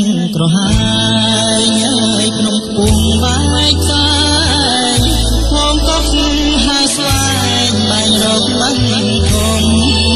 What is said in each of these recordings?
ក្រហាយញ៉ៃក្នុងខ្ពង់បែកសាយហងកប់ហាស្វែងបាញ់រកបាញ់ធំ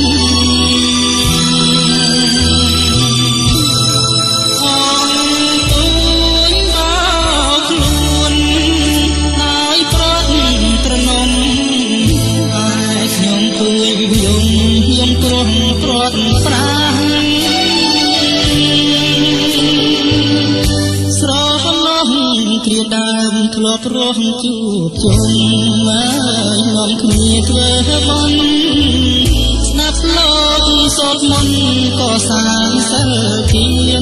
ធ្លាប់រស់ជួបជុំហើយនាំគ្នាធ្វើបន់ស្ដាប់លោកសូត្រមន្តក៏សាងសិលធាន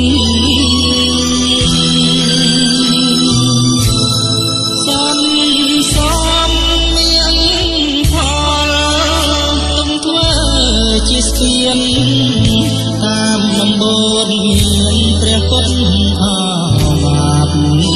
សំសំមានផលទុំធ្វើជាស្ពានតាមដំបូលមានព្រះពុទ្ធអវាទ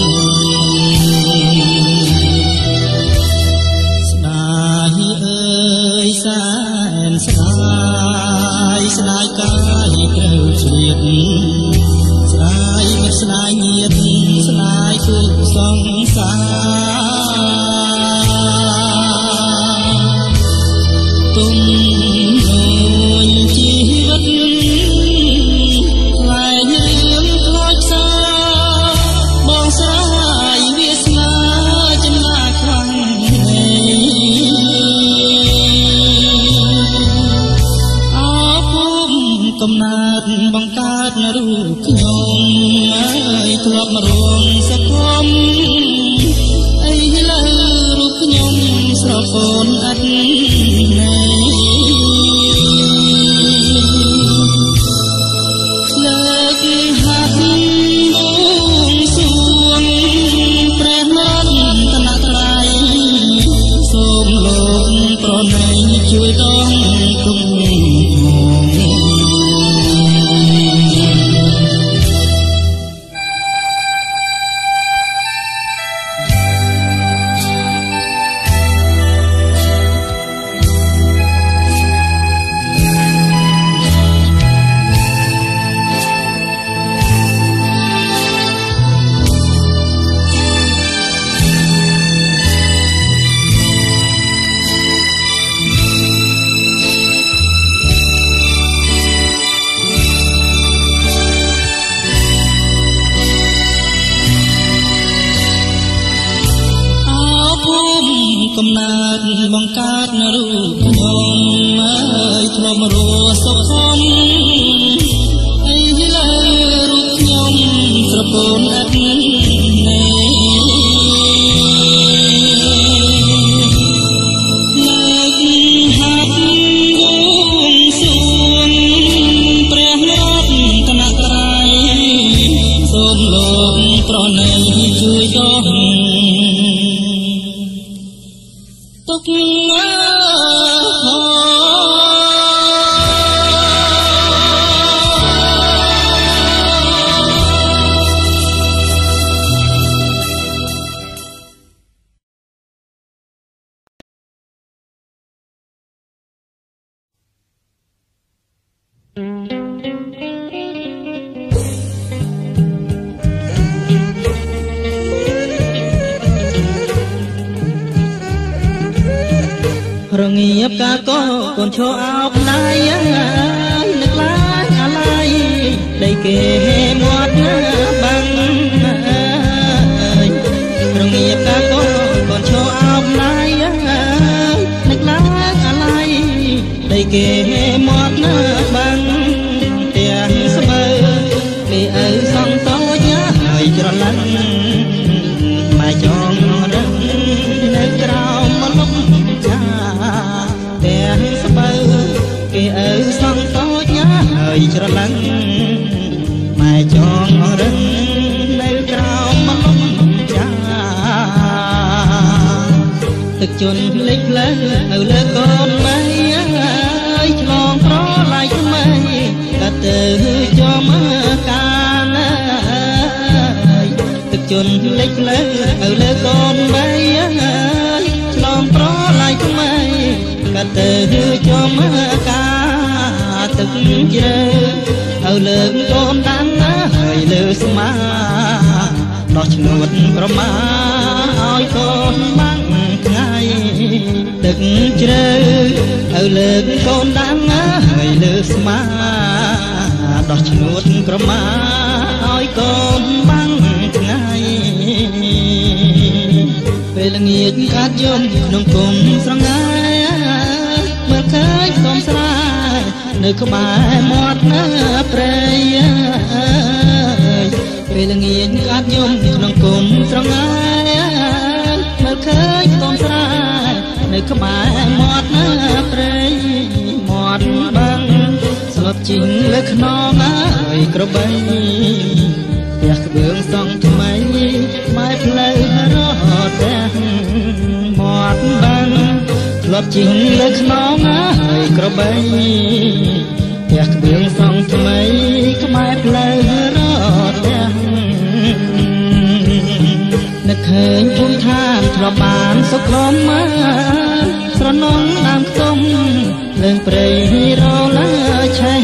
សែនស្ដាយកាយត្រូវជ្រៀតស្ដាយមិត្តស្ដាយញាតិស្ដាយសុខសង្សារទុំនួនជីវិតខ្លែងរឿងខ្លោចផ្សាបងស្រាយវាសនាចំណាខ្លាំងកំណើតបង្កើតរូបខ្ញុំហើយធ្លាប់មករងសង្គមអីលើរូបខ្ញុំស្រពូនអត់ណែលើកហាត់បួងសួងព្រះរតនត្រ័យសូមលោកប្រណីជួយដងគុំកំណើតបង្កើតរូបខ្ញុំហើយធ្លាប់មករស់សុខមអីលើរូបខ្ញុំស្រពូនអត់ណែលើកហាត់បួងសួងព្រះរតនត្រ័យសូមលោកប្រណីជួយដោះទុកណារងាបកាកោកូនឈរអោបណៃនឹកឡាយអាឡៃដីគេមាត់ណាបាំងរងាបកាកោកូនឈរអោបណៃនឹកឡាយអាឡៃដីគេមាត់ណាបាំងទាំងស្បើពីឪសងតូចហើយច្រឡំម៉ែចងរឹងនៅក្រោមមកលំចាទាំងស្បើគេឪសងតូចហើយច្រឡំម៉ែចងរឹងនៅក្រោមមកលំចាទឹកជន់លេចផ្លូវនៅលើកូនម៉ែហើយឆ្លងប្រឡាយថ្មីកាត់ទៅចំកានទឹកជន់លេចផ្លូវនៅលើកូនម៉ែហើយឆ្លងប្រឡាយថ្មីកាត់ទៅចំកាទឹកជ្រៅเอาเลิกโกนดังให้เลือสมาดอกชนวดกระมาอ้อยโกนบังไงตึกเจอเอาเลิกโกนดังให้เลือสมาดอกชนวดกระมาอ้อยโกนบังไงពេលល្ងាចកាត់យំក្នុងគុំស្រងាយមើលឃើញខ្ទមស្រែនៅក្បែរមាត់ណាព្រៃពេលល្ងាចកាត់យំក្នុងគុំស្រងាយមើលឃើញខ្ទមស្រែនៅក្បែរមាត់ណាព្រៃមាត់បឹងស្លុតជីងលើខ្នងហើយក្របីផ្ទះក្បឿងសង់ថ្មីម៉ែផ្លូវរត់ផ្ទះមាត់បឹងធ្លាប់ជីងលើខ្នងហើយក្របីផ្ទះក្បឿងសង់ថ្មីខ្មែរផ្លូវរត់ផ្ទះនឹកឃើញភូមិឋានធ្លាប់បានសុខលំស្រណងដើមខ្ទមលើងព្រៃរលើឆេះ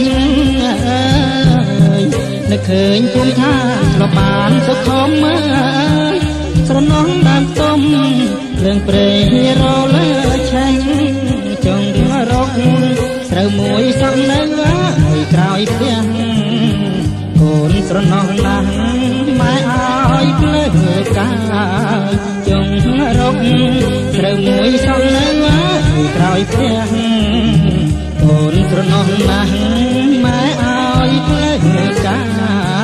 នឹកឃើញភូមិឋានធ្លាប់បានសុខលំស្រណងដើមខ្ទមលើងព្រៃរលើឆេះចង់រកស្រូវមួយសង់នៅហើយក្រោយផ្ទះកូនស្រណោះណាស់ម៉ែឲ្យភ្លើកាយចង់រកស្រូវមួយសង់នៅហើយក្រោយផ្ទះកូនស្រណោះណាស់ម៉ែឲ្យភ្លើកាយ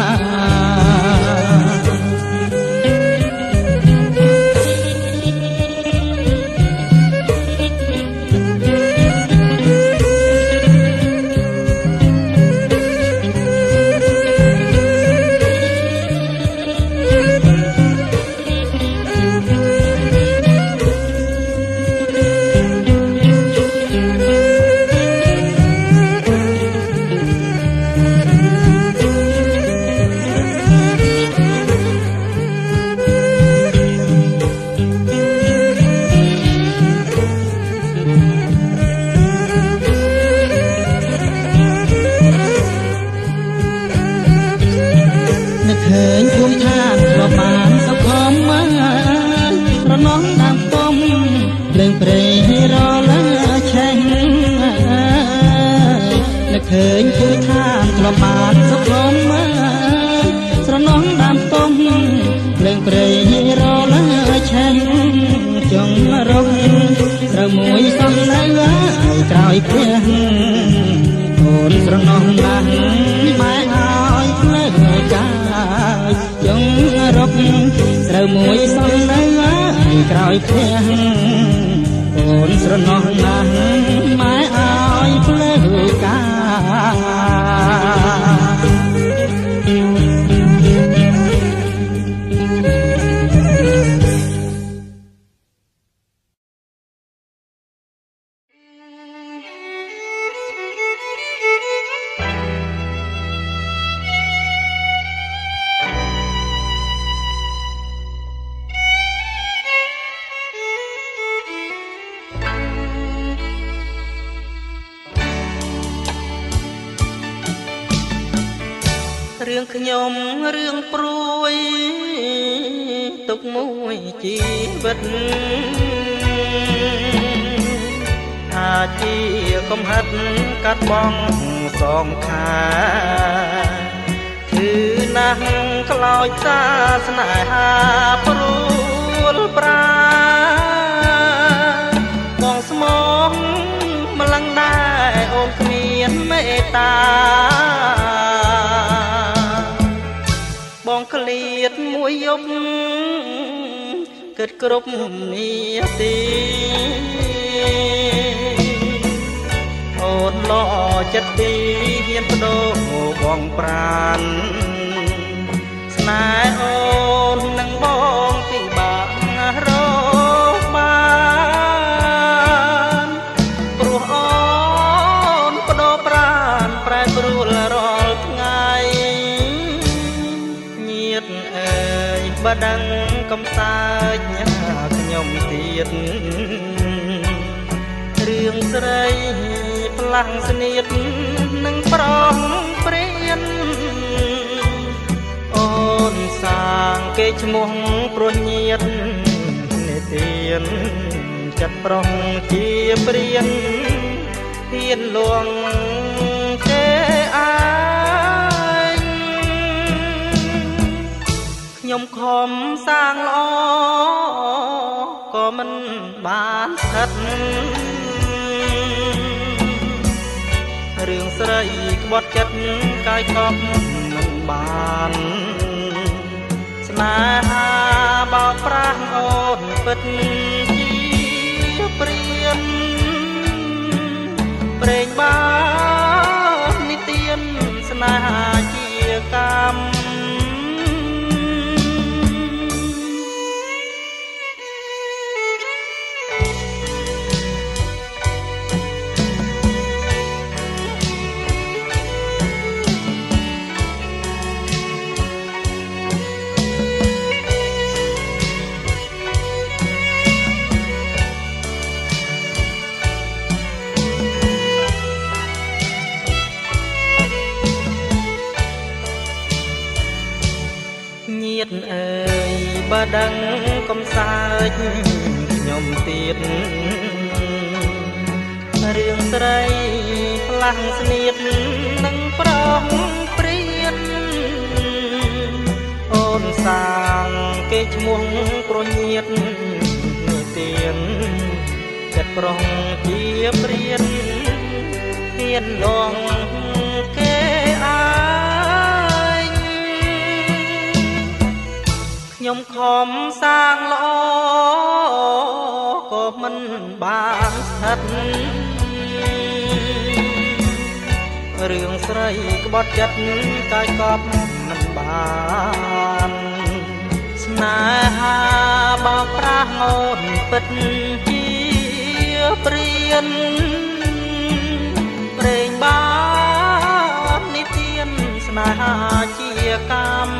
ឃើញភូមិឋានធ្លាប់បានសុខលំស្រណោះដើមខ្ទមភ្លើងព្រៃរលើឆេះនឹកឃើញភូមិឋានធ្លាប់បានសុខលំស្រណោះដើមខ្ទមភ្លើងព្រៃរលើឆេះចង់រកត្រូវមួយសំនៅឲ្យក្រោយផ្ទះកូនស្រណោះណាស់ម៉ែឲ្យភ្លើកាយចង់រកស្រូវមួយសល់នៅក្រោយផ្ទះកូនស្រណោះណាស់ម៉ែឲ្យភ្លើការឿងខ្ញុំរឿងព្រួយទុកមួយជីវិតថាជាកំហិតកាត់បងសងខាគឺណាស់ខ្លោចសាស្នេហាព្រួលប្រាបងស្មងម្លឹងដែរអូនគ្មានមេត្តាបងក្លៀតមួយយប់គិតគ្រប់នាទីអូនលោចិត្តទីហ៊ានបដូរបងប្រានស្នេហ៍អូននឹងបងពិបាករកបានព្រោះអូនបដូរប្រានប្រែប្រួលរាល់ថ្ងៃញាតិអើយបើដឹងកំសើចខ្ញុំទៀតរឿងស្រីផ្លាំងស្នៀតនឹងប្រងព្រៀនអូនសាងគេឈ្មោះព្រោះញាតនិទានចិត្តប្រុងជាព្រៀនហ៊ានលួងគេអាយខ្ញុំខំសាងល្អក៏មិនបានស្ថិតរឿងស្រីក្បត់ចិត្តកាយកប់មិនបានស្នេហាបោកប្រាស់អូនពិតជាព្រៀនព្រេងបាននិទានស្នេហាជាកម្មញាតិអើយបើដឹងកំសើចខ្ញុំទៀតរឿងស្រីផ្លាំងស្នៀតនឹងប្រងព្រៀនអូនសាងគេឈ្មោះព្រោះញាតិនិទានចិត្តប្រុងជាព្រៀនហ៊ានលងគេអាខ្ញុំខំសាងល្អក៏មិនបានស្ថិតរឿងស្រីក្បត់ចិត្តកាយកប់មិនបានស្នេហាបោកប្រាស់អូនពិតជាព្រៀនព្រេងបាននិទានស្នេហាជាកម្ម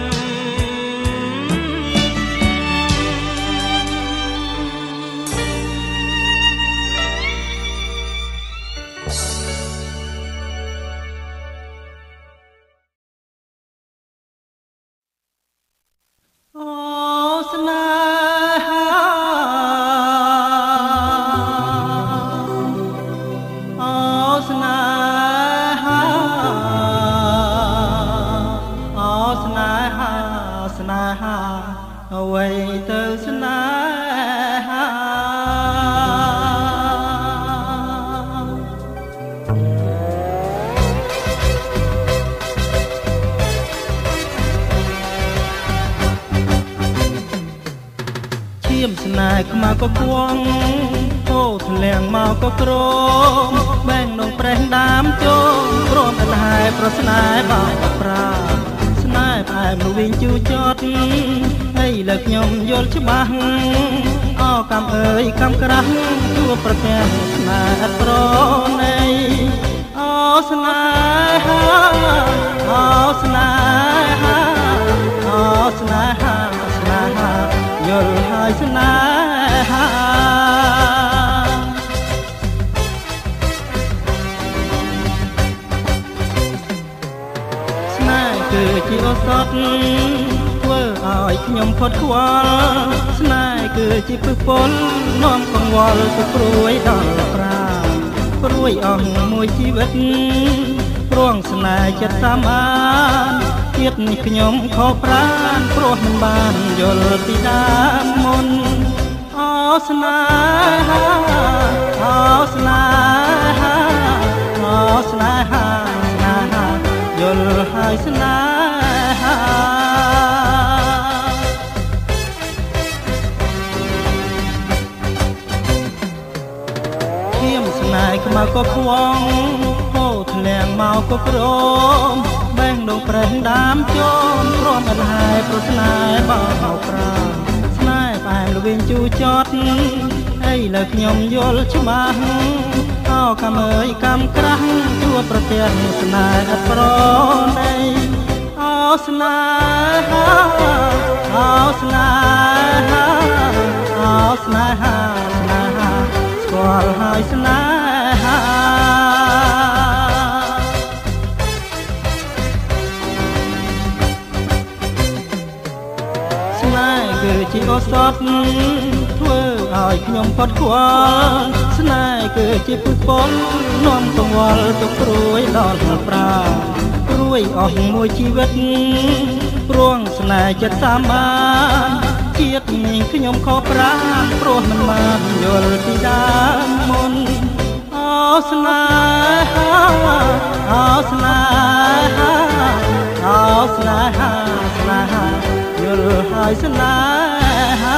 ស្នេហ៍ខ្មៅក៏គួងហូរធ្លៀងមកក៏ក្រមបែងនងប្រេះដាមជោមព្រមអនហែប្រស្នេហ៍បោកប្រាស្នេហ៍ផ្អែមវិញជូចត់ហើយលើខ្ញុំយល់ច្បាស់អោកំអើយកំក្រាស់ជួបប្រទះស្នេហ៍អត់ប្រណីអូស្នេហាអូស្នេហាអូស្នេហាស្នេហាយល់ហើយស្នេហាស្នេហ៍គឺជាឱសថធ្វើឲ្យខ្ញុំផុតខ្វល់ស្នេហ៍គឺជាពឹសពលនាំកង្វល់ទៅព្រួយដល់ប្រាព្រួយអស់មួយជីវិតព្រោះស្នេហ៍ចិត្តសាមានជាតិនេះខ្ញុំខកប្រានព្រោះមិនបានយល់ពីដើមមុនអូស្នេហាអូស្នេហាអូស្នេហាស្នេហាយល់ហើយស្នេហាខ្ញុំស្នេហ៍ខ្មៅក៏ខ្វងហូរធ្លៀងមកក៏ក្រមបែងដងប្រេះដាមជោមព្រមអនហែប្រស្នេហ៍បោកប្រាស្នេហ៍ផ្អែមល្វីងជូចត់ហើយលើខ្ញុំយល់ច្បាស់អោកំអើយកំក្រាស់ជួបប្រទះស្នេហ៍អត់ប្រណីអូស្នេហាអូស្នេហាអូស្នេហាស្នេហាស្គាល់ហើយស្នេហានេហ៍គឺជាឱសថធ្វើឲ្យខ្ញុំផុតខ្វល់ស្នេហ៍គឺជាពឹសពលនាំកង្វល់ទុកព្រួយដល់ប្រាព្រួយអស់មួយជីវិតព្រួងស្នេហ៍ចិត្តតាមបានជាតិនាងខ្ញុំខកប្រាព្រោះមិនបានយល់ពីដើមមុនអូស្នេហាអូស្នេហាអូស្នេហាស្នេហាយល់ហើយស្នេហា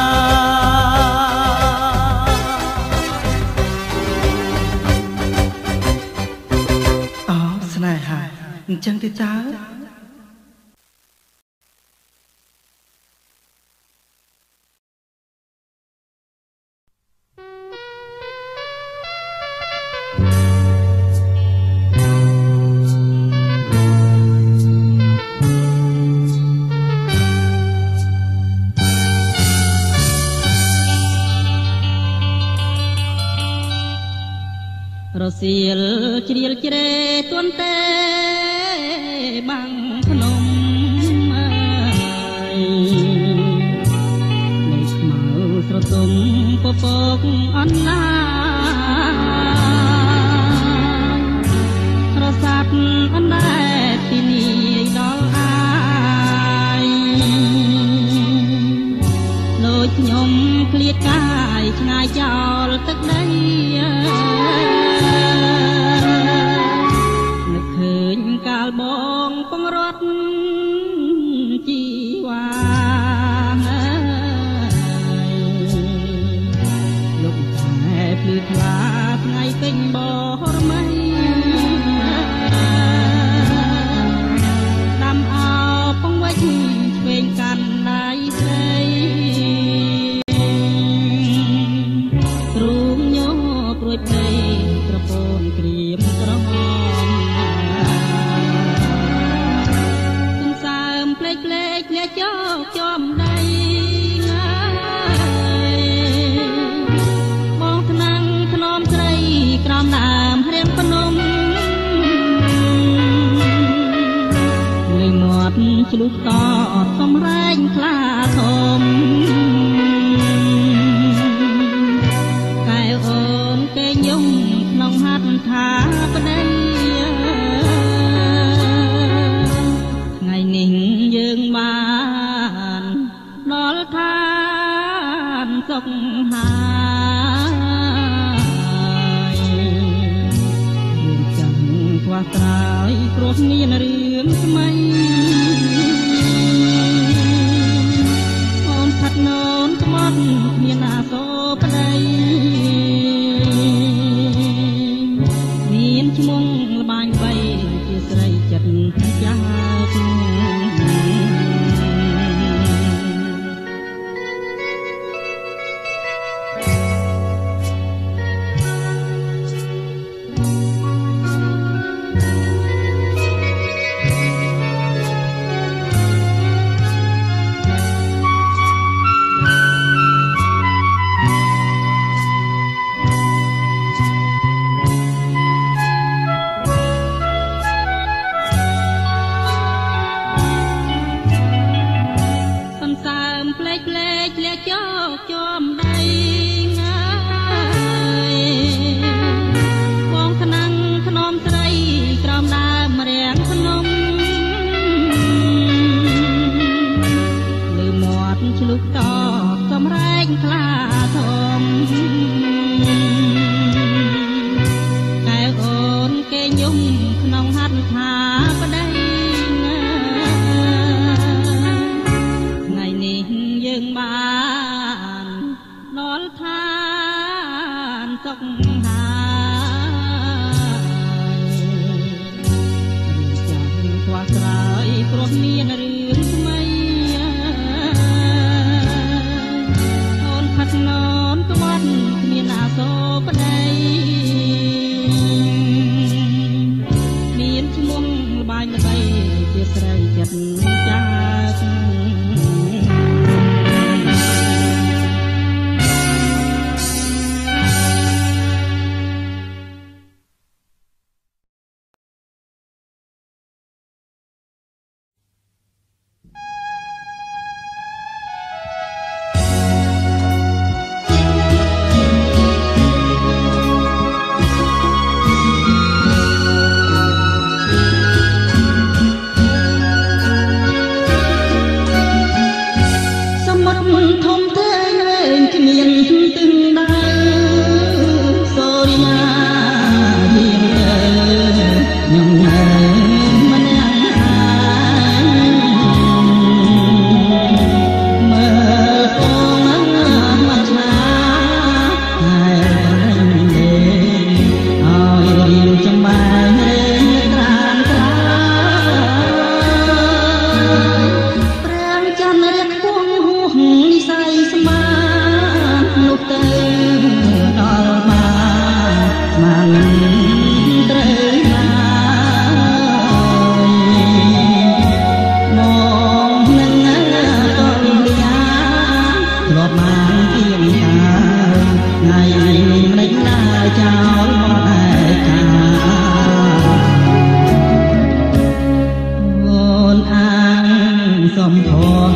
អូស្នេហាអញ្ចឹងទេតើរសៀលជ្រៀលជ្រែទាន់តែបាំងភ្នំអើយមេខ្មៅស្រទុំពពកអនឡារសាត់អណ្ដែតទីនេះដល់អាយដូចខ្ញុំឃ្លាតកាយឆ្ងាយចោលទឹកដីកាលបងពងរត់ជីវ៉ាលោកតែភ្លឺថ្លាថ្ងៃពេញបរមីដាំអោពងវិចឆ្វេងកាន់ដៃស្រីទ្រូងញោព្រួយភ្នែកក្រពូនក្រៀមក្រហមក្លែកលាចោចំដីបងថ្នាំងធ្នមស្រីក្រំដើមរៀងភ្នំលឺមាត់ឆ្លុះតតសំរែងខ្លាធំកែអូនគេយំក្នុងហាត់ថាប្តីថ្ងៃនេះយើងបានដល់ឋានសុខហើយយើងចាំខ្វះត្រើយព្រោះមានរឿងថ្មីអូនផាត់នោនក្បត់មានអាសូរប្តីមានឈ្មោះល្បាញបីជាស្រីចិត្តចាស់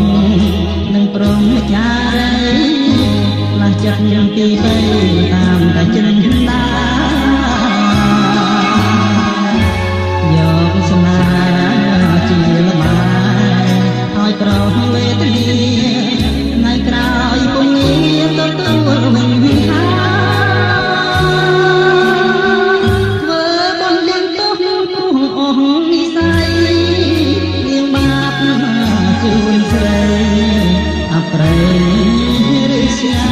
នឹងព្រមចារីខ្លះចិត្តយ៉ាងទីបីតាមតែចិនដាយកស្នេហ៍ជាលំឲ្យប្រោសវេទនាថ្ងៃក្រោយពុំងារទទួលវិញហើយធ្វើបន់លៀងទោសព្រោះអស់និស័យលៀងបាបជូនស្រីអប្រេរិស្យា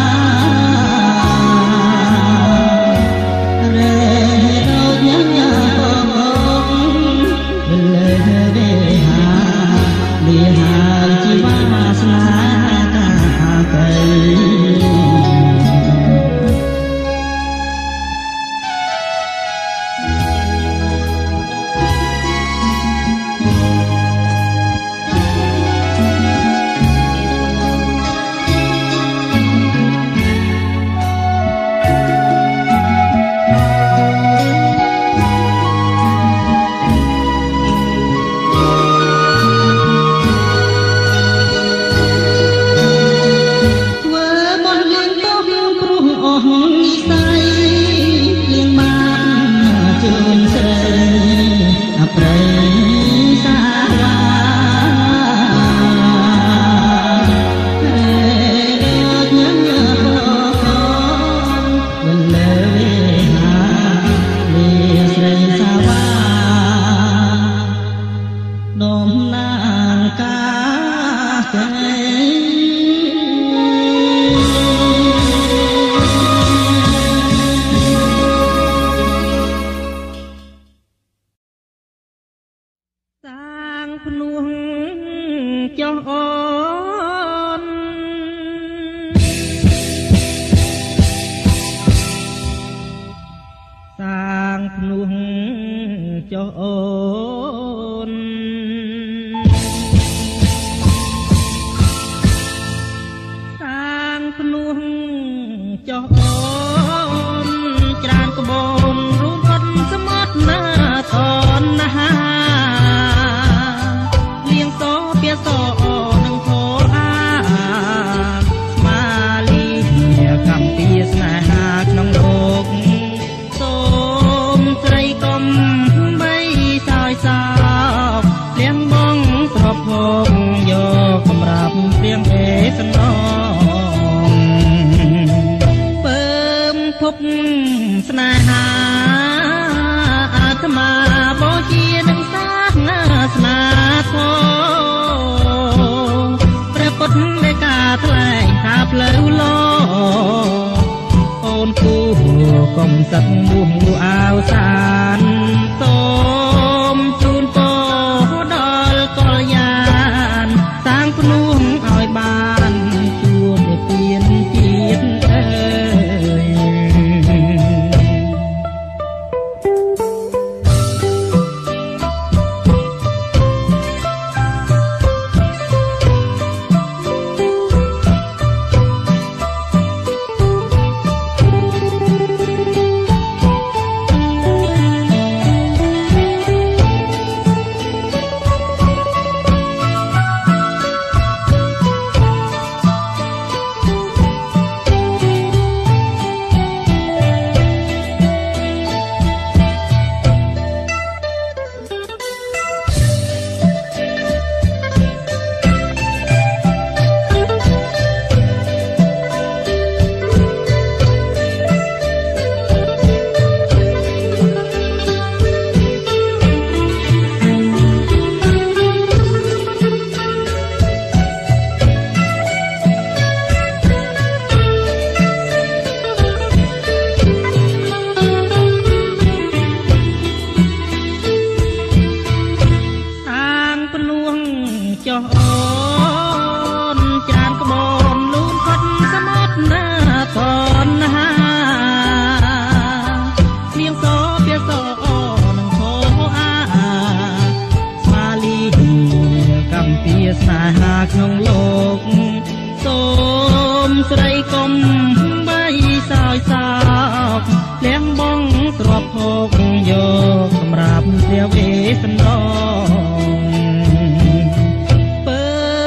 ក្នុងលោកសូមស្រីកុំបីសោយសោកលៀងបងទ្របភោគយកសម្រាប់ព្រះវេសន្តរពើមភព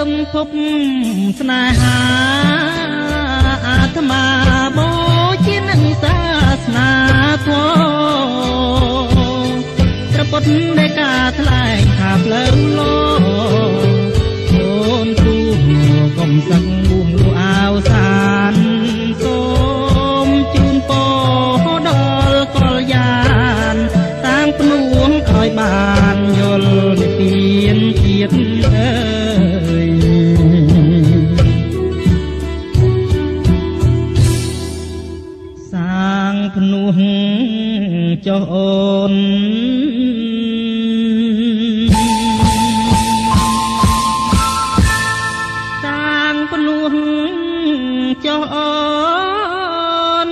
บស្នេហាអាត្មាបូជានឹងសាសនាធម៌ព្រះពុទ្ធដែលការថ្លែងថាផ្លូវលោកអូនគូកុំសឹកបួងលូអាវសានសូមជូនពរដល់កលយានតាំងភ្នួងឲ្យបានយល់និព្វានជាតិអើយសាងភ្នួងចុះអូនសាងភ្នួងចុះអូន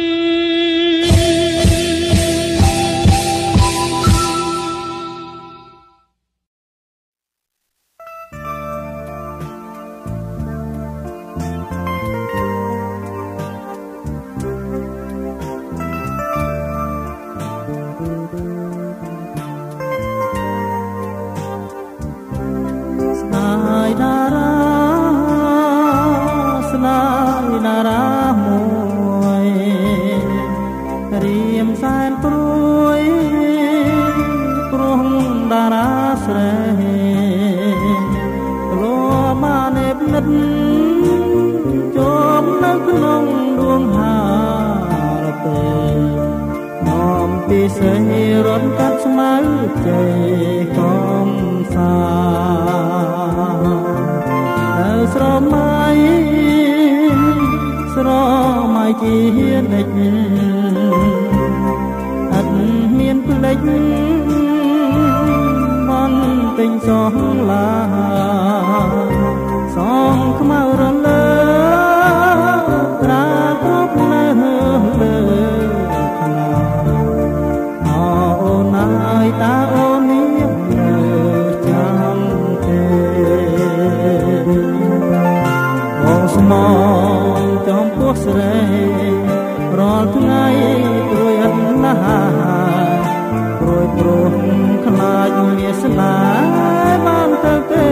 ពិសេសរត់កាត់ស្មៅជ័យកងសានៅស្រមៃជានិច្ចអត់មានផ្លេចមិនទិញសងឡាសងខ្មៅរលើត្រាគ្រប់នៅលើខ្នាអូនអើយតាអូននេះនៅចាំទេបងស្មងចំពោះស្រីរាល់ថ្ងៃព្រួយអត់ណាព្រួយព្រោះខ្លាចមានស្នេហ៍បានទៅទេ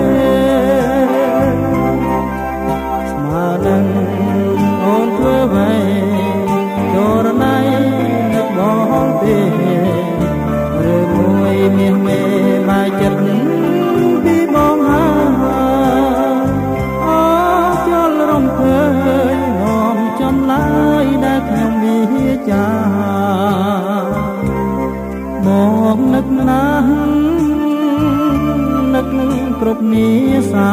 ស្មើនឹងអូនធ្វើໄວចូលណៃនឹកបងទេឬមួយមានមេបាយចិត្តពីបងហើយអូជលរំភើយងំចំឡាយដែលខ្ញុំវាចាមកនឹកណាស់នឹកគ្រប់នីសា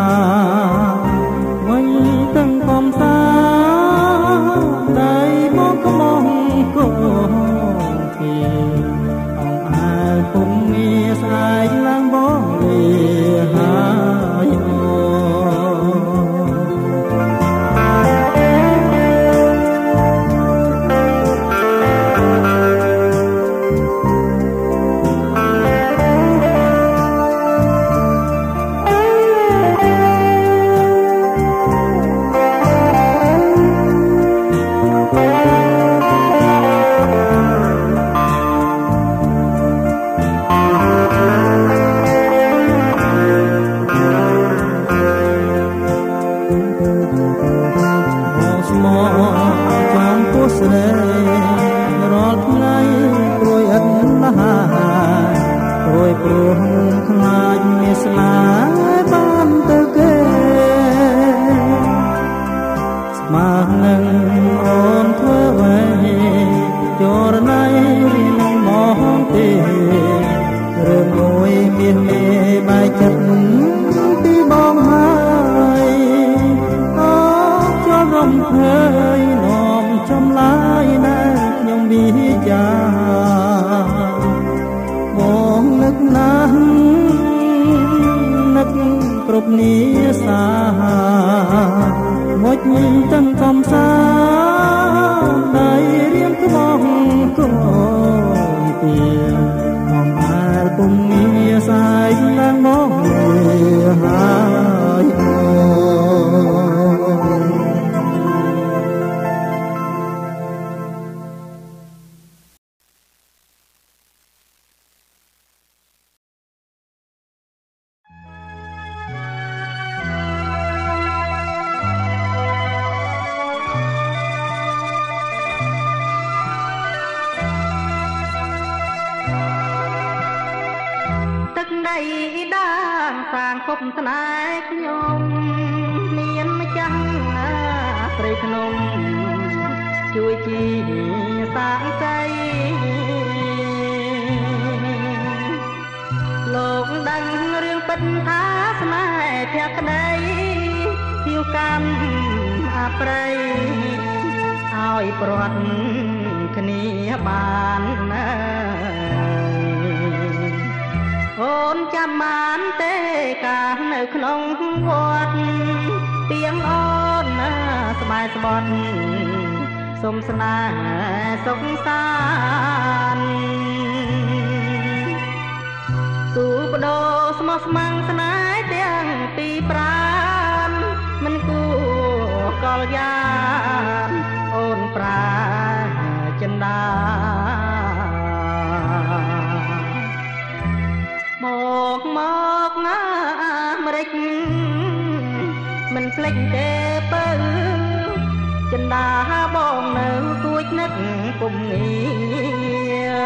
វិញទាំងកំសាដៃមកកំងគោពីអង្គអាលពុំមានស្អែកឡើងបងវាហើយគ្រប់នីសាមកទាំងកំសាដៃរៀងក្បោះគោពីអំអាលពុំមានសាយឡើងមកហើយភពស្នេហ៍ខ្ញុំមានម្ចាស់ព្រៃភ្នំជួយជាសាងសីលោកដឹងរឿងពិតថាស្នេហ៍ភក្តីភៀវកម្មអប្រ័យឲ្យព្រាត់គ្នាបានណាអូនចាំបានទេកាលនៅក្នុងវត្តទៀងអូនណាស្បែកស្បត់សុំស្នេហ៍សុខសាន្តទូបដោស្មោះស្ម័គ្រស្នេហ៍ទាំងពីរប្រានមិនគួរកលយ៉ាអូនប្រាចិន្តាមកណាអាមេរិកមិនភ្លេចទេបើចិន្តាបងនៅគួចនឹកពុំងារ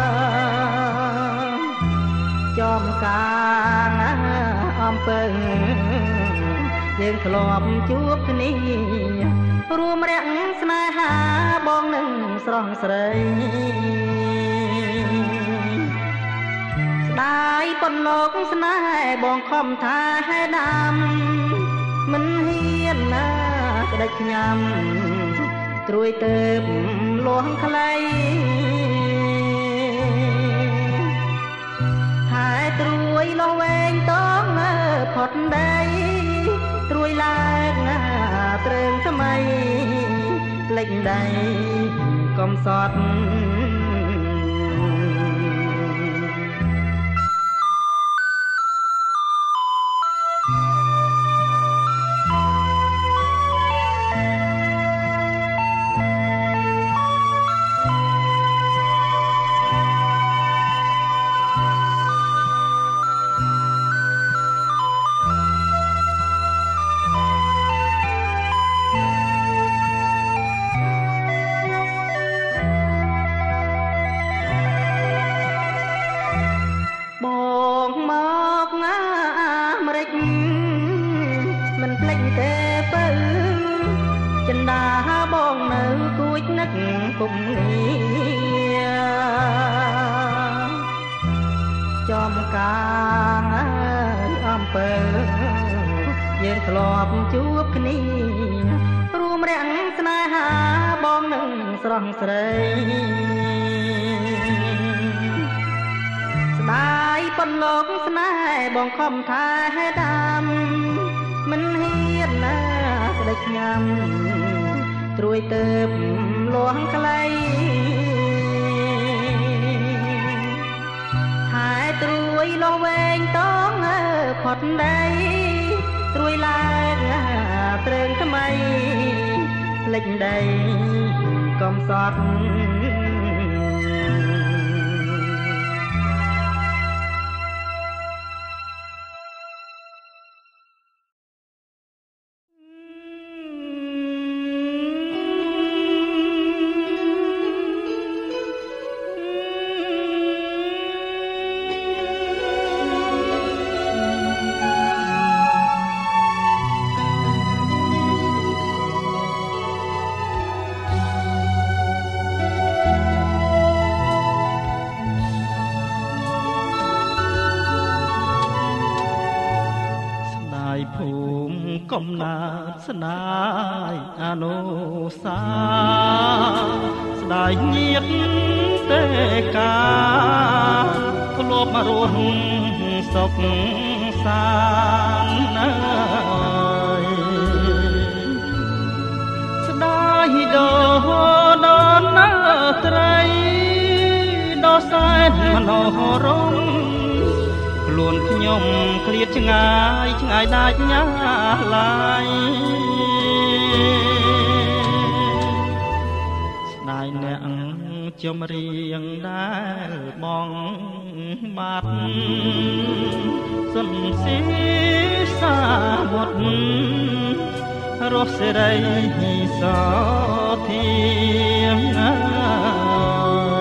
ចំការណាអំពើយើងធ្លាប់ជួបគ្នារួមរាក់ស្នេហាបងនឹងស្រស់ស្រីស្ដាយប៉ុនលោកស្នេហ៍បងខំថាហេដាំមិនហ៊ានណាក្តិចញ៉ាំត្រួយទៅលួងខ្លីហើយត្រួយលោះវែងតងផុតដីត្រួយឡើងណាត្រឹងថ្មីផ្លេចដីកំសត់មិនភ្លេចទេបើចិន្តាបងនៅគួចនឹកពុំងារចំការអំពើយើងធ្លាប់ជួបគ្នារួមរាំងស្នេហាបងនឹងស្រស់ស្រីស្ដាយប៉ុនលោកស្នេហ៍បងខំថាហេដាំមិនហ៊ានណាក្តិចញ៉ាំត្រួយទៅលួងខ្លីហើយត្រួយលោះវែងតងផុតដីត្រួយឡើងត្រឹងថ្មីផ្លេចដីកំសត់កំណើតស្នាយអនុសាស្ដាយញាតទេកាធ្លាប់មករស់សុខសាន្តណាយស្ដាយដល់ណាត្រីដល់សែនមនោរម្យខ្លួនខ្ញុំឃ្លាតឆ្ងាយឆ្ងាយដាច់ញ៉ាឡាយស្ដាយអ្នកចម្រៀងដែលបងបាត់សុនស៊ីសាមុតរស់សេរីសធាង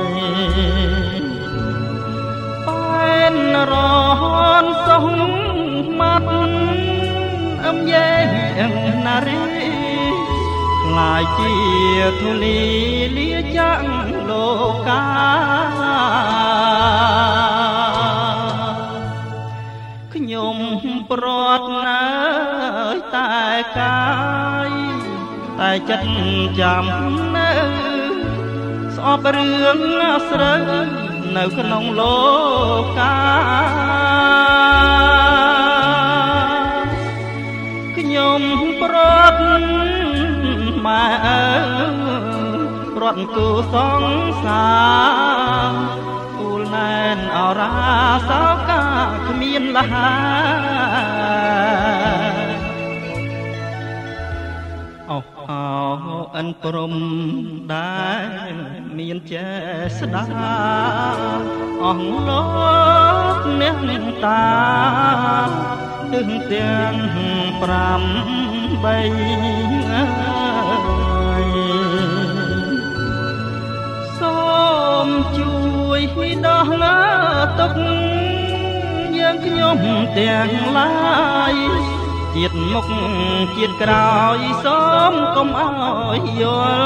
រនសុងมัดอำแยงนารีลายเจียทุลีเลียจังโลกาขยมปลอดนาตายกายตายจัดจำเนื้อสอบเรื่องเสรอในขนมโลกาขยมปลอดมาปลอดกูสองสามกูแน่นเอาราสาวกาขมิ้นละหาเอาอันปรมได้มีนเจสดาอ่องโลกเนื้อตาตึงเตียงปรำใบส้มช่วยดอกละตกยังขยมเตียงลายจิตมุกจิตกรอยซ้อมก้มอ้อยย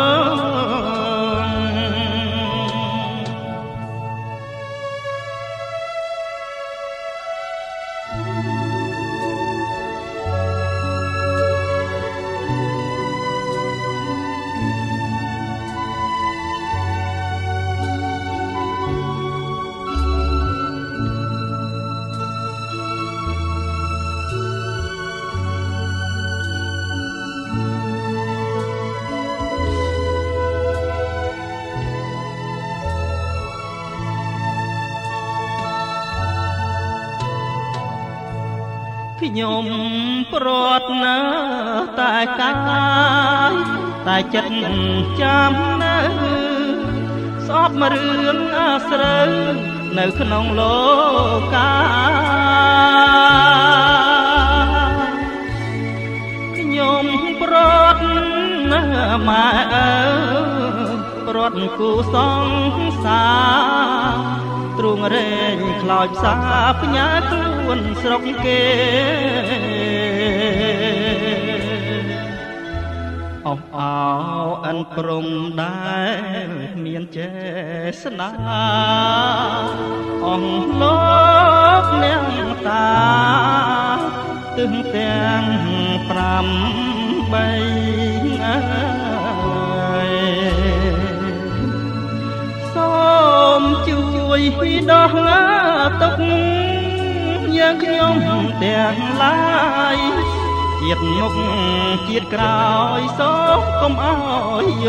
ยมปลอดนาตายกายตายจัดจำเนื้อสอบมาเรื่องอาเสรในขนมโลกาโยมปลอดนามาปลอดกูสองสาตรุงเร่งคลอยสาพญาคล้วนสรกเกเอาอันปรมได้เมียนเจสนาอ่องโลกเลี้ยงตาตึงเตียงปรำใบช่วยดอกตกยังขยมเตียงลายจิตมุกจิตกรอยสองก้มอ้อยย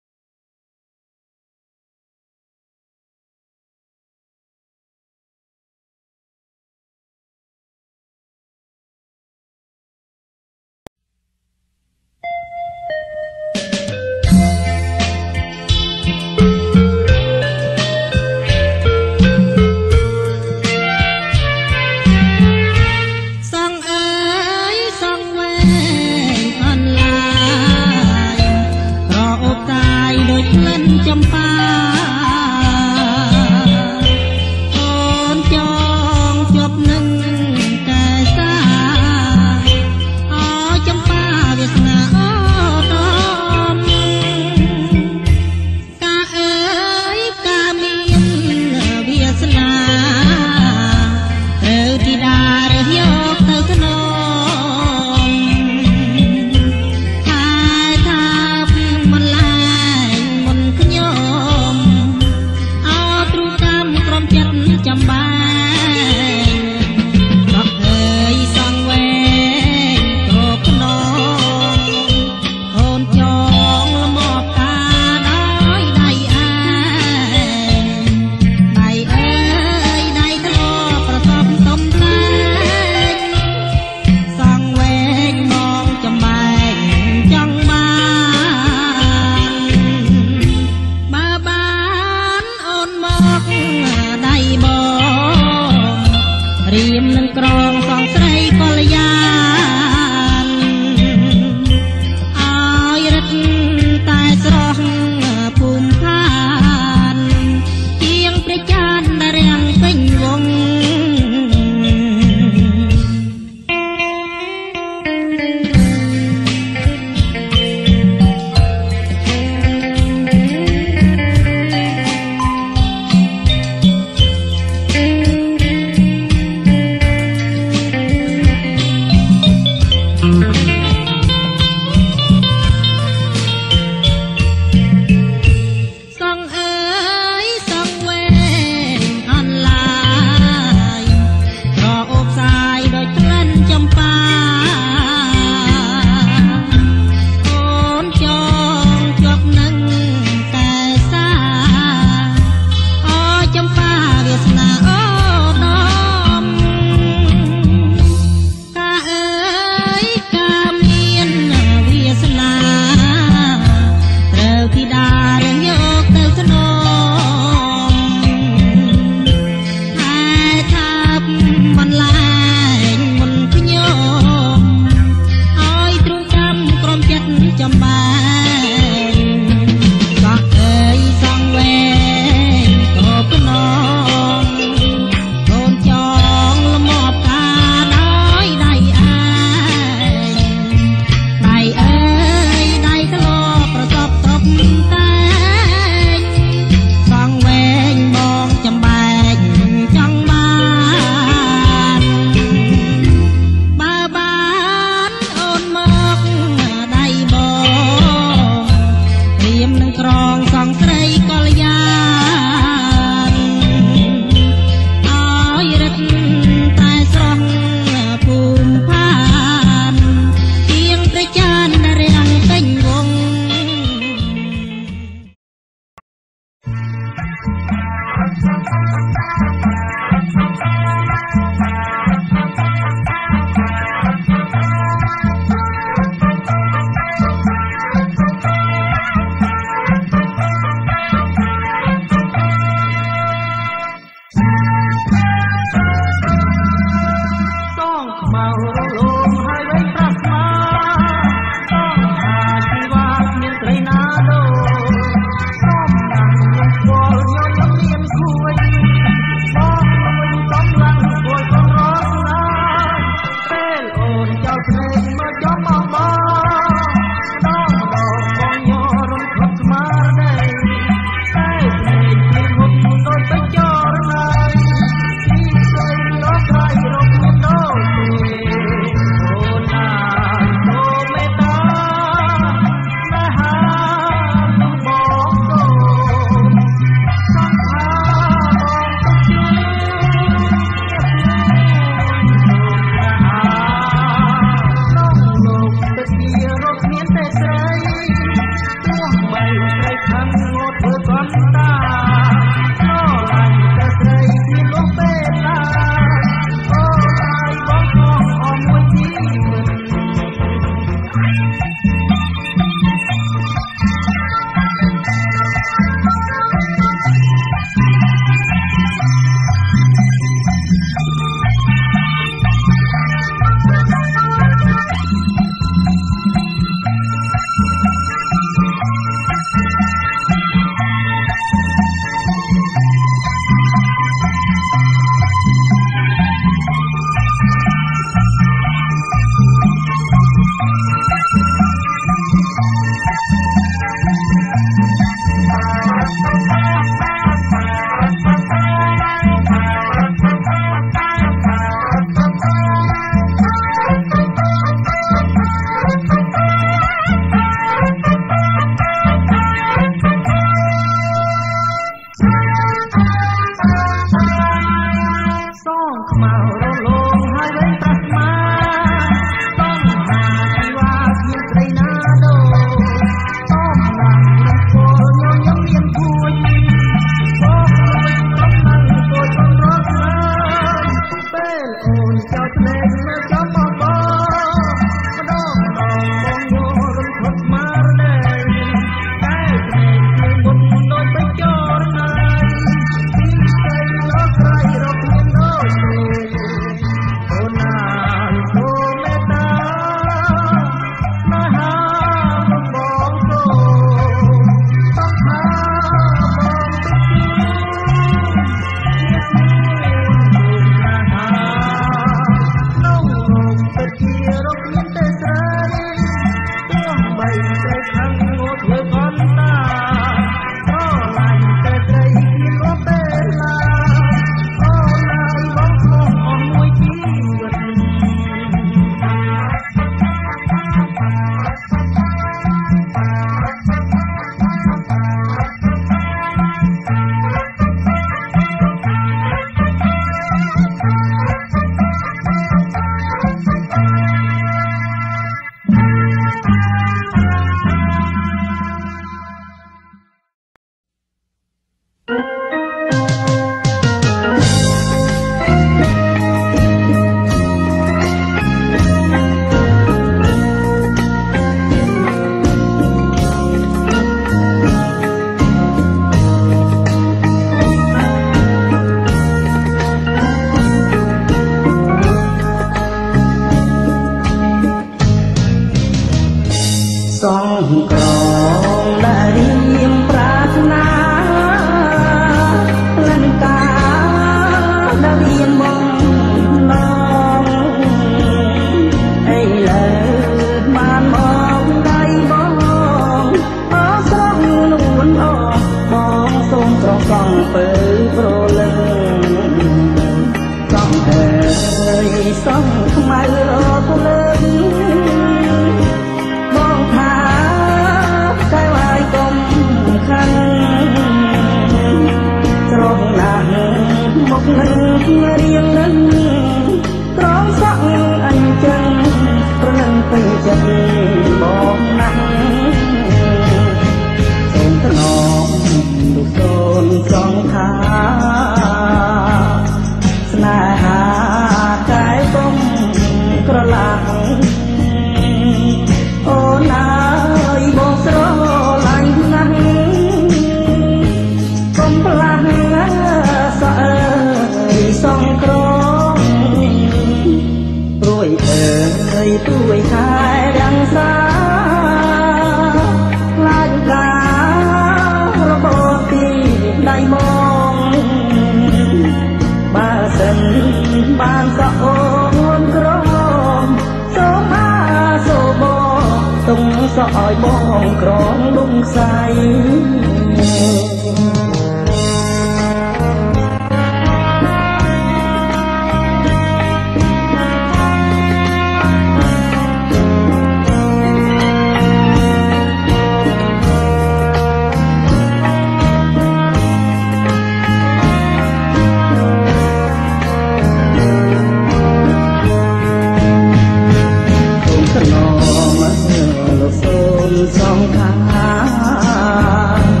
สองทาง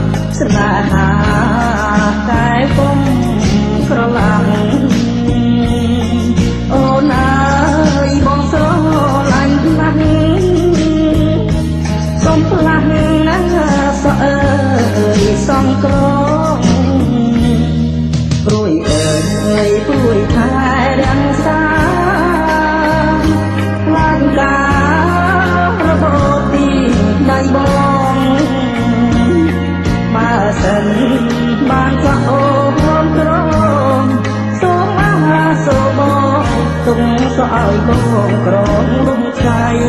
ឲ្យបងក្រងរំខាយ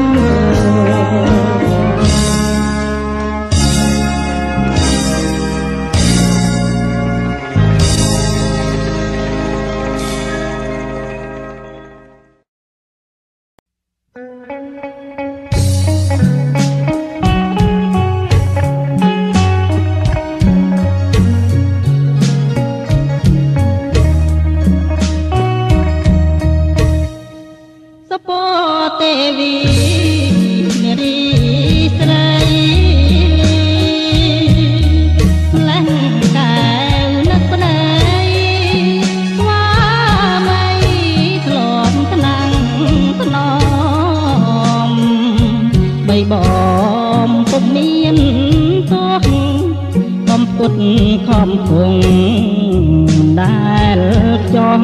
ខំគង់ដែលចង់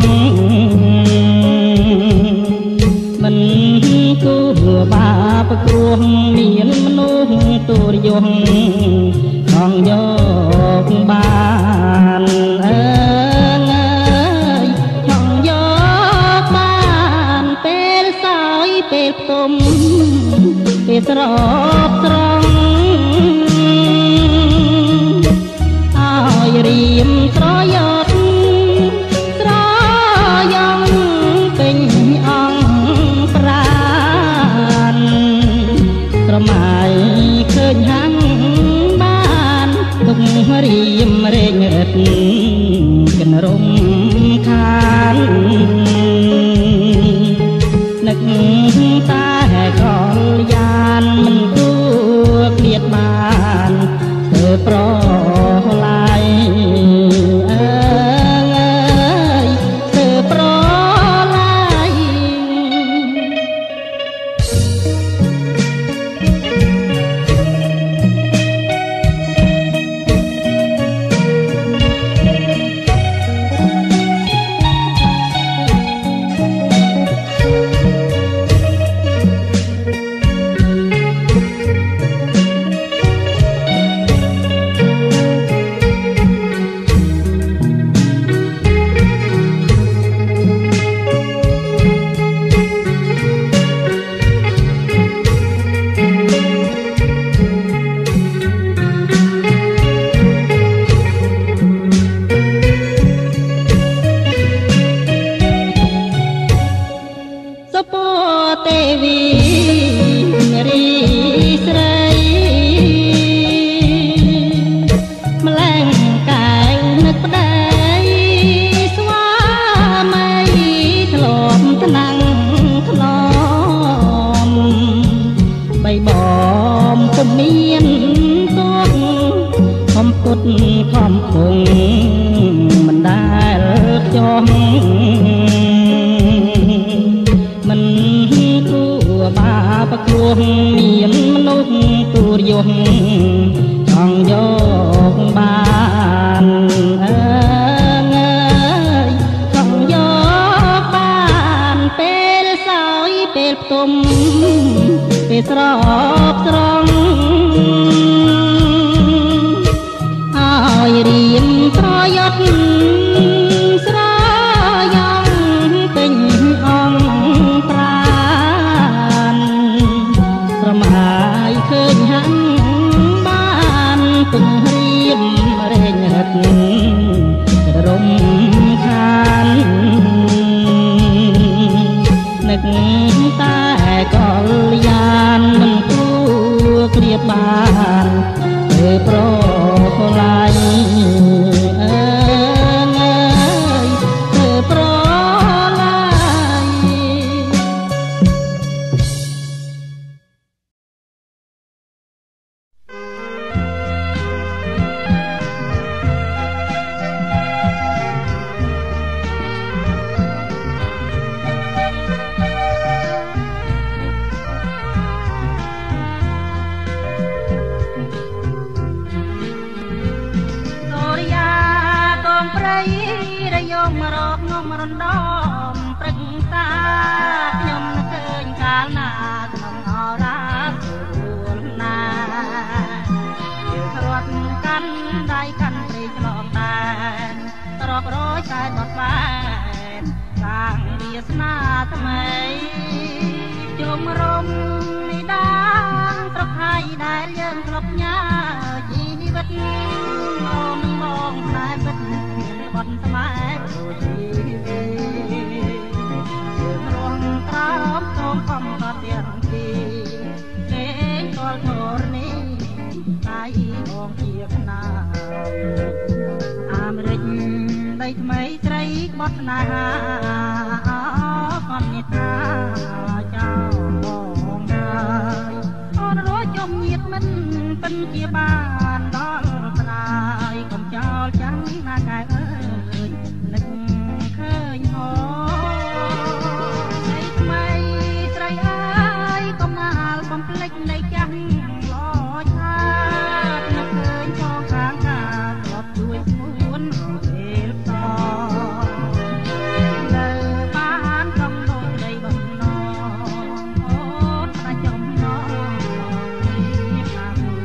មិនគូបាប្រគ្រោះមានមនុស្សទូរយងចង់យកបានអើយចង់យកបានពេលសោយពេលផ្ទុំពេលស្រោបស្រង់រៀមស្រយោតស្រយ៉ងពេញអង្គប្រានស្រមៃឃើញហាំងបានទុករៀមរែងរឹតកិនរំខាននឹកតែកលយានមិនគួរឃ្លាតបានធ្វើប្រឡាយខំគង់មិនដែលចង់មិនគួរបាប្រគ្រោះមានមនុស្សទូរយងចង់យកបានអើយចង់យកបានពេលសោយពេលផ្ទុំពេលស្រោបស្រង់រៀមស្រយោតស្រយ៉ងពេញអង្គប្រានស្រមៃឃើញហាំងបានទុំរៀមរែងរឹតរំខាននឹកតែកលយានមិនគួរឃ្លាតបានធ្វើប្រឡាយរករយតែបត់បែនសាងสนาทำไมจมรมไม่ดังตรกให้ได้เรื่องกลบยาชีวิตมองมองนายเป็นบนสมัยโปรชีวิตเรื่องรวงตรอมตรงคำตัดเตียงทีเก่งกอลโทรนี้ตายมองเทียบนาอเมริกได้ทำไมใจบดนาก่อนนิทาเจ้ามองได้อ่อนรู้จมเหยียดมันเป็นเกียบานดอลตรายคนเจ้าจังนากายนึกเคยหอได้ทำไมใจก็มาความเพลิดในจังรอชาตินักเคยมองข้างกาตอบด้วยสมุนเอลซอเลยบ้านต้องโดนได้บังนองโอ้ตาจมน้องที่พามื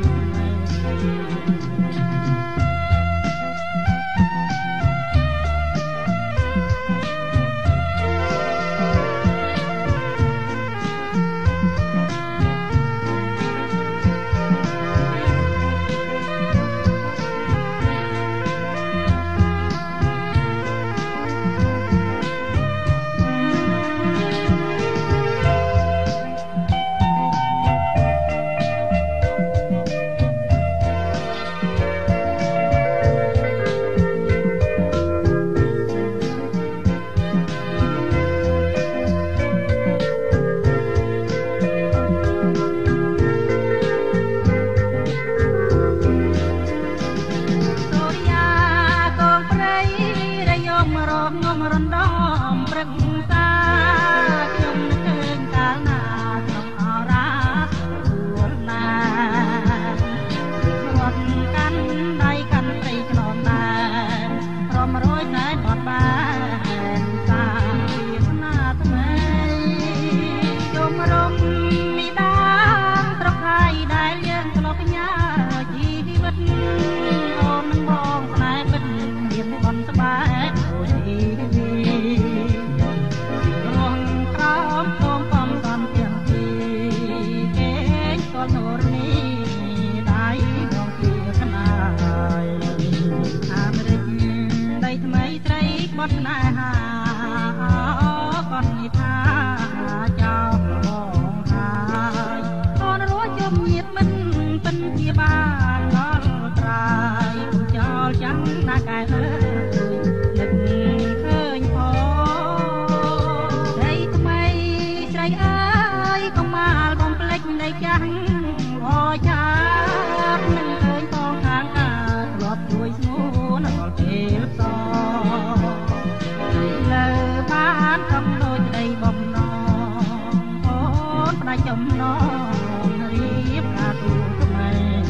บดนาหาก่อนนิทาเจ้ามองหายตอนรู้จมเหยียดมันเป็นที่บ้านนอนตรายคุณเจ้าจังนากายนึกเคยพอได้ทำไมใจก็มาบอมเพลงในจังรอชาตินึกเคยมองทางกาหลบด้วยสมุนกอลเทลซอบ้านคำโดยใจบ่มน้องโอ้ปลายจมน้องรีบกาตูทำไม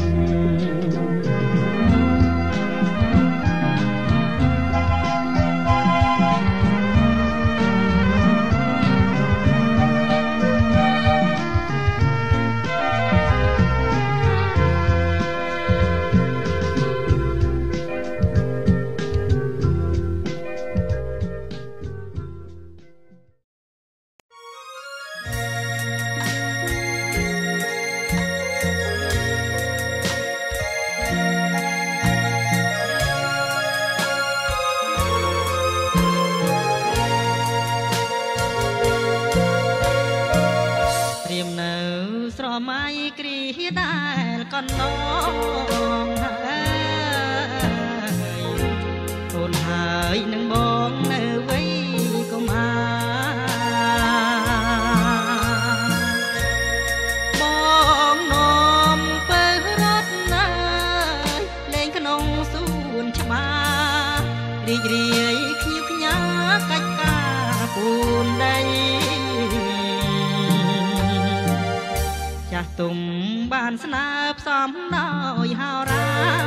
น้องคนหายนังบองเนไว้ก็มาบองน้อมเปิดรถนาเล่นขนมสูนชมารีเรียขี้ขยากัดกาปูนได้จากตุ่มบ้านสนาบซ้อมน้อยฮาวรา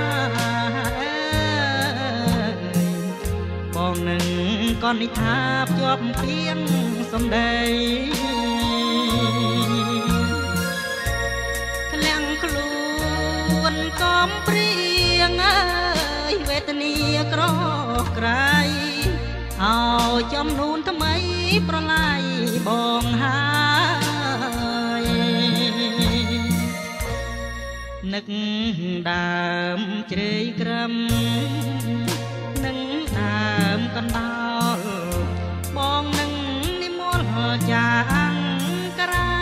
บองหนึ่งก้อนนิทาบจวบเพียงสมได้แหลงคลวนก้อมเปรียงเวทนีกรอกไกรอហើយចំនួនថ្មីប្រឡាយបងហើយនឹកដើមជ្រៃក្រឹមនឹងដើមកណ្ដោលបងនឹងនិមលចាអង្គរា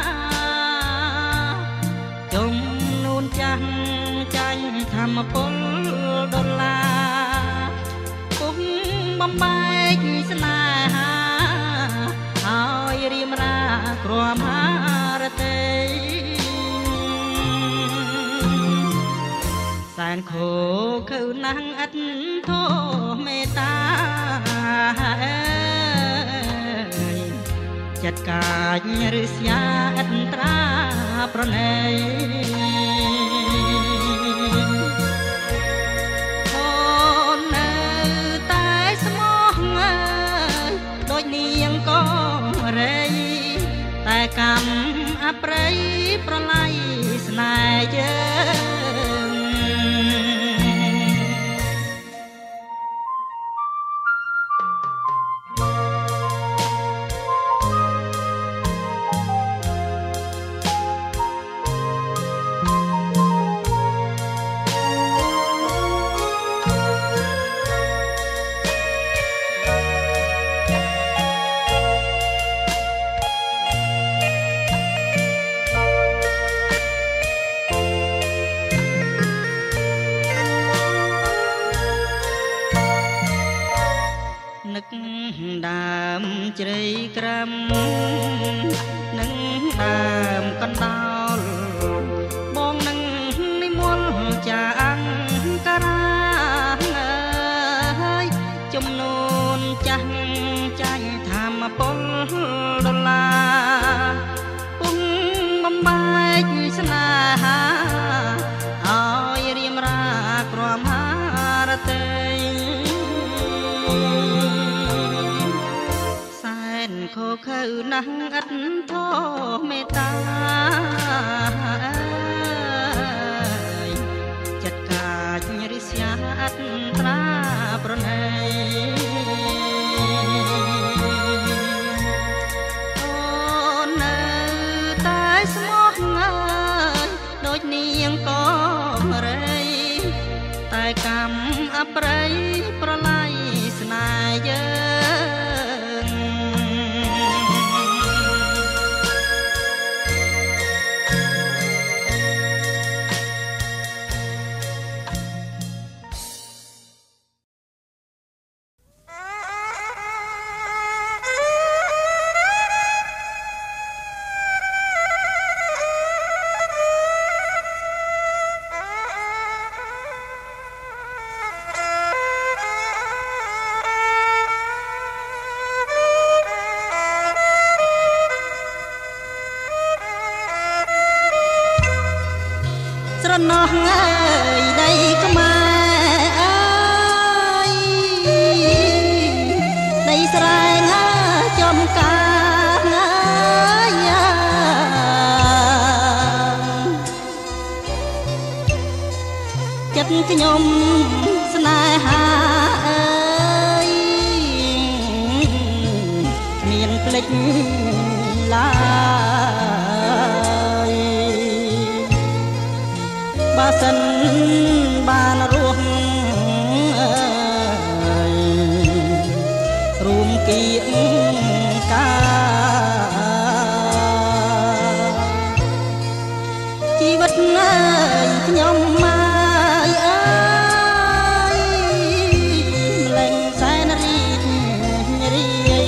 ចំនួនចាស់ចាញ់ធម្មពលដុល្លារពុំបំបែកស្នេហាហើយរៀមរាក្រមហារតីសែនខូខើណាស់ឥតធមមេត្តាចិត្តកាចរិស្យាឥតត្រាប្រណីដូចនាងក៏រៃតែកម្មអប្រៃប្រឡ័យស្នេហ៍យើងនឹកដើមជ្រៃក្រឹមនឹងដើមកណ្ដោលបងនឹងនិមលចាអង្គរាហើយចំនួនចាស់ចាញ់ធម្មពលដុល្លារពុំបំបែកស្នេហាឲ្យរៀមរាក្រមហារតីខូខើណាស់ឥតធមមេត្តាចិត្តកាចរិស្យាឥតត្រាប្រណីអូននៅតែស្មោះងើយដូចនាងក៏រៃតែកម្មអប្រៃប្រឡ័យស្នេហ៍យើងស្រណោះអើយដីខ្មែរអើយដីស្រែងចំការអើយចិត្តខ្ញុំស្នេហាអើយមានភ្លេចឡើយបើសិនបានរស់រួមគៀងការជីវិតអើយខ្ញុំម៉ាយអើយម្លេងសែនរីករាយ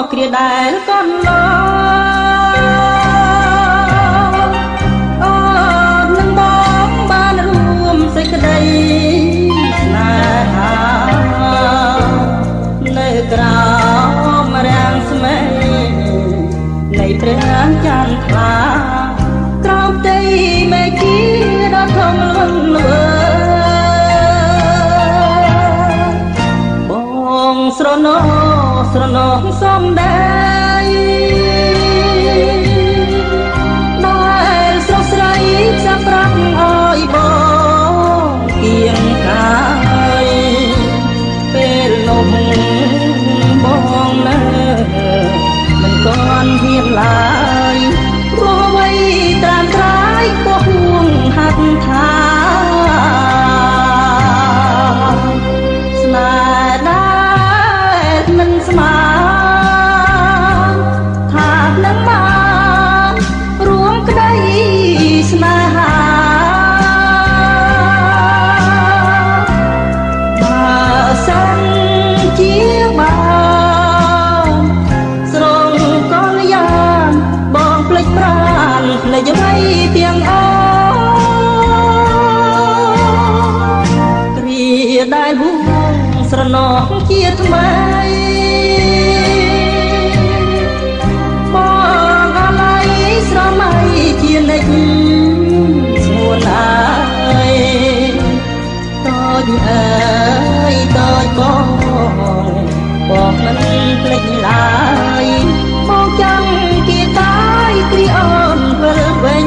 គ្រាដែលកូនឡអូនឹងបងបានរួមសេចក្តីស្នេហានៅក្រោមរាំងស្មេនៃព្រះច័ន្ទថ្លាក្រោមផ្ទៃមេឃដ៏ធំល្វឹងល្វើបងស្រណោសំដែងដែលស្រស់ស្រីផ្សាប្រាប់អើយបងគៀងកាយពេលនោះបងនៅមិនទាន់ហ៊ានឡើយព្រោះអ្វីត្រាំត្រាយពោះហួងហាត់ថាស្នេហ៍ដែលមិនស្មើថានឹងបានរួមក្តីស្នេហាបើសិនជាបានស្រងកលយានបងភ្លេចប្រាណភ្លេចអ្វីទាំងអស់គ្រាដែលហួងស្រណោះជាថ្មីបងអាឡ័យស្រមៃជានិច្ចស្ងួនអើយតូចអើយតូចបងមិនភ្លេចឡើយបងចាំគៀតាយគ្រាអូនវិលវិញ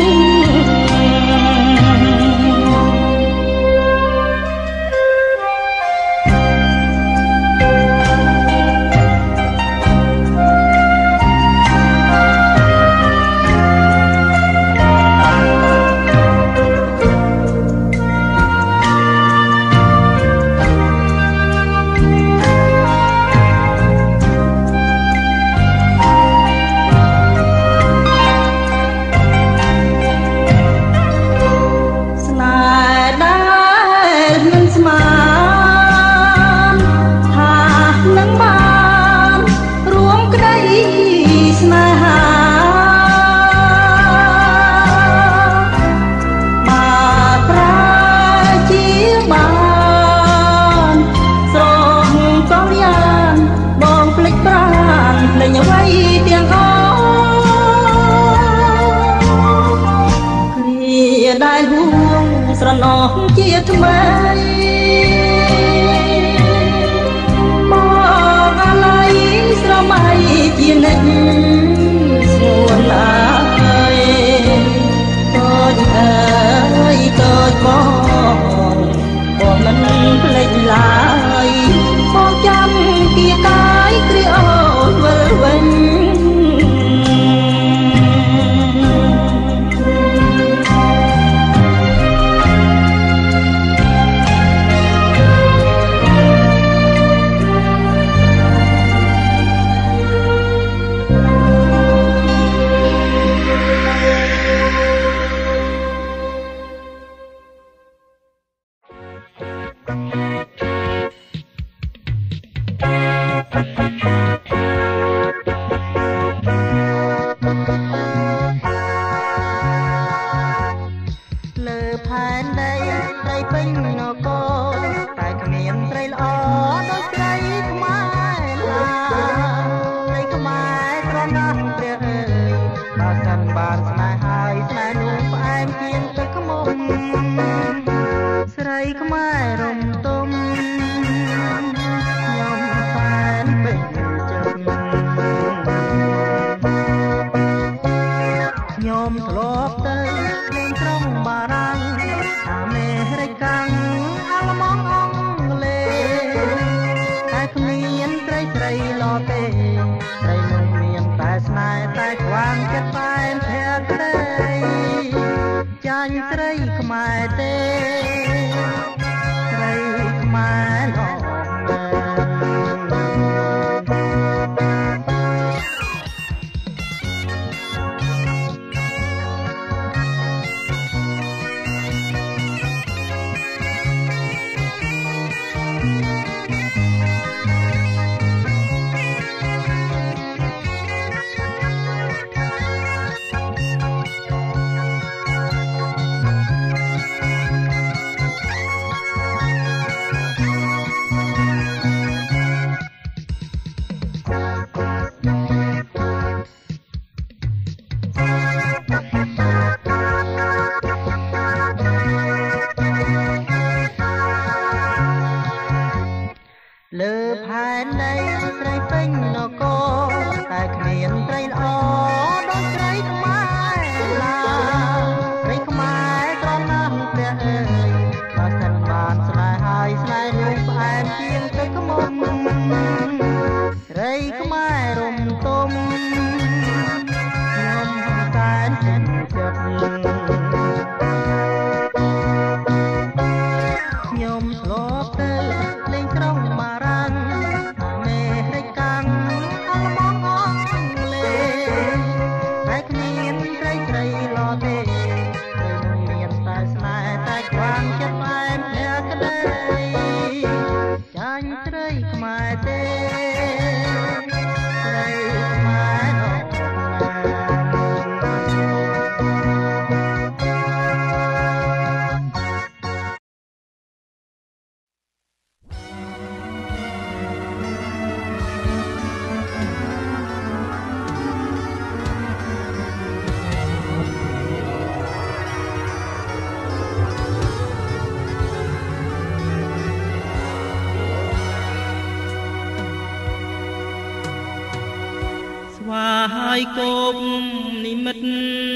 ដែលហួងស្រណោះជាថ្មីបងអាឡ័យស្រមៃជានិច្ចស្ងួនអើយតូចអើយតូចបងមិនភ្លេចឡើយបងចាំគៀកាយគ្រាអូនវិលវិញនដីស្រីពេញនគរតែគ្មានត្រីល្អដូចស្រីខ្មែរឡាត្រីខ្មែរក្រណាស់ព្រះអើយបើសិនបានស្នេហ៍ហើយស្នេហ៍រូបផ្អែមជាងទឹកខ្មុំត្រីខ្មែររំទុំខ្ញុំតែនពេញចិត្តខ្ញុំធ្លាប់ទៅលេងក្រុងបារាំងមេរិកកាំងអលម៉ង់អង់គ្លេសតែគ្មានត្រីត្រីឡទេត្រូវមានតែស្នេហ៍តែខ្វាងចិត្តផ្អែមអ្នកក្ដីចាញ់ត្រីខ្មែរទេត្រីខ្មែរដល់ហើយគប់និមិត្ត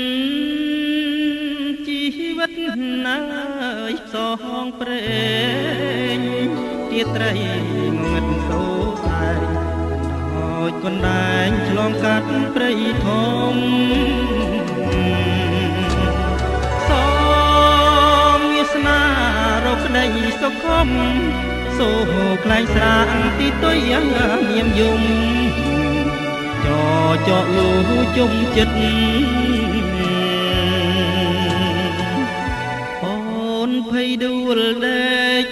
ជីវិតណាយសងព្រេងទាត្រីងឹតសូតែដោយកណ្ដែងឆ្លងកាត់ព្រៃធំសំវាសនារកក្ដីសុខំសូខ្លែងស្រាងទីទុយមានយំចកលូជុំចិត្តអូនភ័យដួលដេក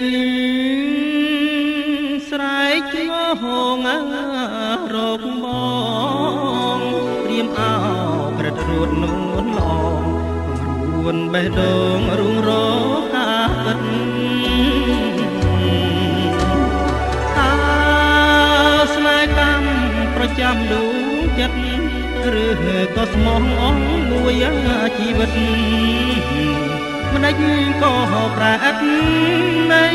ស្រែកងងរកបងព្រាមអោប្រត់រួតនួនឡងរួនបេះដូងរុងរកាពិតតាស្នេហ៍កម្មប្រចាំដួងចិត្តឬក៏ស្មោះអងមួយជីវិតមិនដេចក៏ប្រែឥតនៃ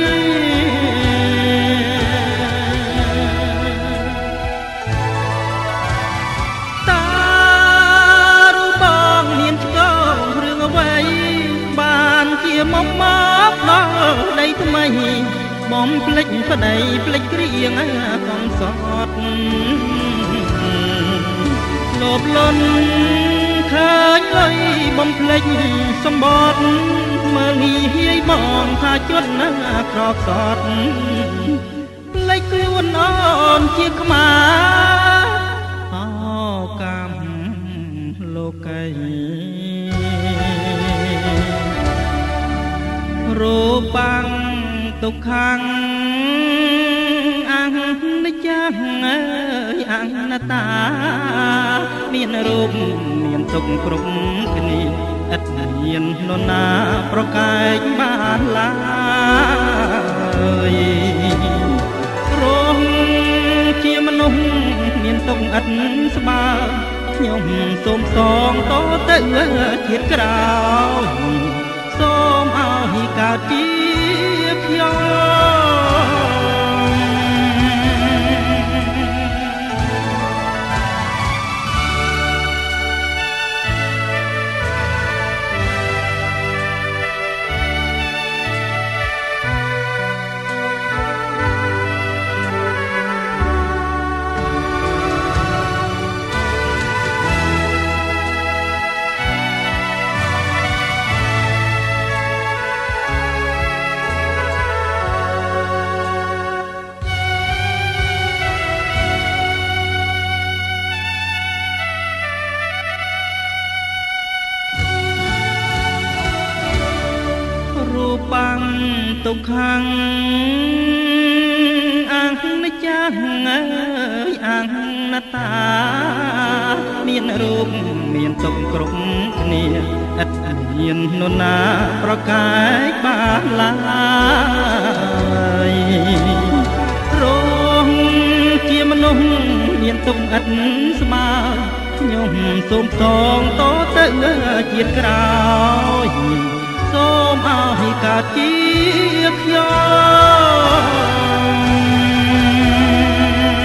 តារូបបងមានឆ្កងរឿងអ្វីបានជាមកដល់ដីថ្មីបំភ្លេចប្តីភ្លេចគ្រៀងកងសតលោបលន់ឃើញលុយបំភ្លេចសម្បត្តិមើលងាយបងថាជន់ណាក្រកសតភ្លេចខ្លួនអូនជាខ្មែរអោកម្មលោកីរូបាំងទុក្ខំអនិច្ចំអើយអនត្តាមានរូបមានទុក្ខគ្រប់គ្នាឥតមាននរណាប្រកែកបានឡើយរងជាមនុស្សមានទុក្ខឥតស្បើខ្ញុំសូមសងតទៅជាតិក្រោយសូមឲ្យកើតជាខ្ញុំបាំងទុក្ខំអនិច្ចំអើយអនត្តាមានរូបមានទុក្ខគ្រប់គ្នាឥតមាននរណាប្រកែកបានឡើយរងជាមនុស្សមានទុក្ខឥតស្មើខ្ញុំសូមសងតទៅជាតិក្រោយសូមឲ្យកើតជាខ្ញុំ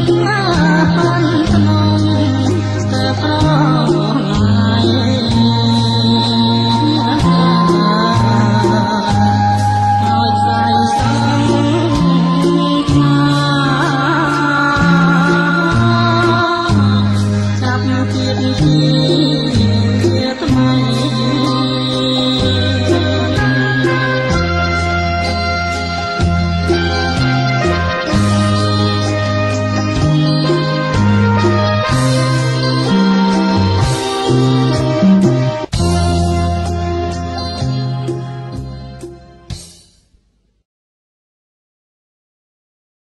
ង